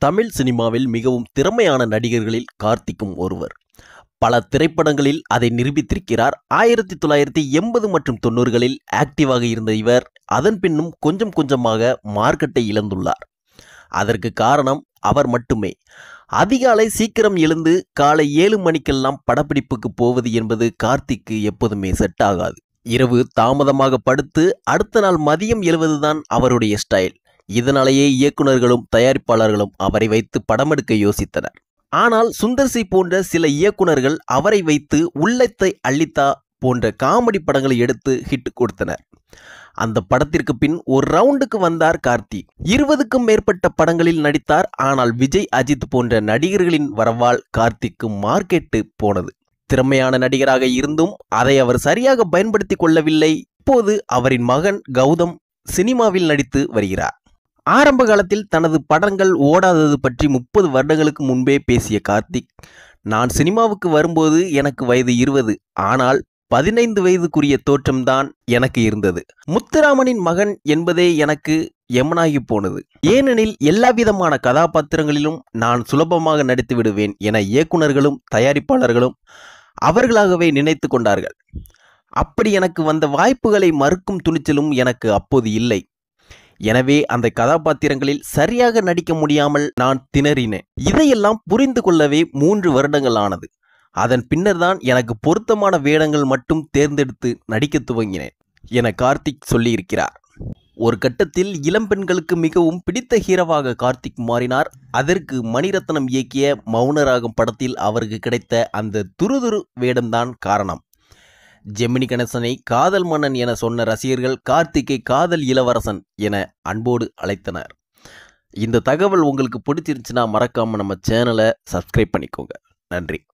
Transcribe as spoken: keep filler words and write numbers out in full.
தமிழ் சினிமாவில் மிகவும் திறமையான நடிகர்களில் கார்த்திக்கும் ஒருவர். பல திரைப்படங்களில் அதை நிரூபித்திருக்கிறார். ஆயிரத்தி தொள்ளாயிரத்தி எண்பது மற்றும் தொண்ணூறுகளில் ஆக்டிவாக இருந்த இவர் அதன் பின்னும் கொஞ்சம் கொஞ்சமாக மார்க்கெட்டை இழந்துள்ளார். அதற்கு காரணம் அவர் மட்டுமே. அதிகாலை சீக்கிரம் எழுந்து காலை ஏழு மணிக்கெல்லாம் படப்பிடிப்புக்கு போவது என்பது கார்த்திக்கு எப்போதுமே செட் ஆகாது. இரவு தாமதமாக படுத்து அடுத்த நாள் மதியம் எழுவதுதான் அவருடைய ஸ்டைல். இதனாலேயே இயக்குநர்களும் தயாரிப்பாளர்களும் அவரை வைத்து படமெடுக்க யோசித்தனர். ஆனால் சுந்தர் சி போன்ற சில இயக்குநர்கள் அவரை வைத்து உள்ளத்தை அள்ளித்தா போன்ற காமெடி படங்களை எடுத்து ஹிட் கொடுத்தனர். அந்த படத்திற்கு பின் ஒரு ரவுண்டுக்கு வந்தார் கார்த்தி. இருபதுக்கும் மேற்பட்ட படங்களில் நடித்தார். ஆனால் விஜய், அஜித் போன்ற நடிகர்களின் வரவால் கார்த்திக்கு மார்க்கெட்டு போனது. திறமையான நடிகராக இருந்தும் அதை அவர் சரியாக பயன்படுத்தி கொள்ளவில்லை. இப்போது அவரின் மகன் கௌதம் சினிமாவில் நடித்து வருகிறார். ஆரம்ப காலத்தில் தனது படங்கள் ஓடாதது பற்றி முப்பது வருடங்களுக்கு முன்பே பேசிய கார்த்திக், நான் சினிமாவுக்கு வரும்போது எனக்கு வயது இருபது, ஆனால் பதினைந்து வயதுக்குரிய தோற்றம்தான் எனக்கு இருந்தது. முத்துராமனின் மகன் என்பதே எனக்கு எமனாகி போனது. ஏனெனில் எல்லா விதமான கதாபாத்திரங்களிலும் நான் சுலபமாக நடித்து விடுவேன் என இயக்குநர்களும் தயாரிப்பாளர்களும் அவர்களாகவே நினைத்து கொண்டார்கள். அப்படி எனக்கு வந்த வாய்ப்புகளை மறுக்கும் துணிச்சலும் எனக்கு அப்போது இல்லை. எனவே அந்த கதாபாத்திரங்களில் சரியாக நடிக்க முடியாமல் நான் திணறினேன். இதையெல்லாம் புரிந்து கொள்ளவே மூன்று வருடங்கள் ஆனது. அதன் பின்னர் தான் எனக்கு பொருத்தமான வேடங்கள் மட்டும் தேர்ந்தெடுத்து நடிக்க துவங்கினேன் என கார்த்திக் சொல்லியிருக்கிறார். ஒரு கட்டத்தில் இளம்பெண்களுக்கு மிகவும் பிடித்த ஹீரோவாக கார்த்திக் மாறினார். அதற்கு மணிரத்னம் இயக்கிய மௌனராகம் படத்தில் அவருக்கு கிடைத்த அந்த துருதுரு வேடம்தான் காரணம். ஜெமினி கணேசனை காதல் மன்னன் என சொன்ன ரசிகர்கள் கார்த்திக்கை காதல் இளவரசன் என அன்போடு அழைத்தனர். இந்த தகவல் உங்களுக்கு பிடிச்சிருந்துச்சுன்னா மறக்காமல் நம்ம சேனலை சப்ஸ்கிரைப் பண்ணிக்கோங்க. நன்றி.